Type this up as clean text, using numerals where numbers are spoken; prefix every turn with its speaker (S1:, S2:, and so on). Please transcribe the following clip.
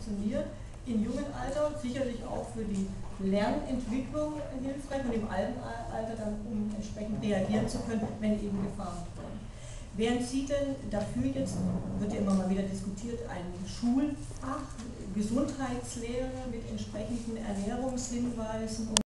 S1: funktioniert, im jungen Alter sicherlich auch für die Lernentwicklung hilfreich und im alten Alter dann, um entsprechend reagieren zu können, wenn eben Gefahren kommen. Wären Sie denn dafür jetzt, wird ja immer mal wieder diskutiert, ein Schulfach, Gesundheitslehre mit entsprechenden Ernährungshinweisen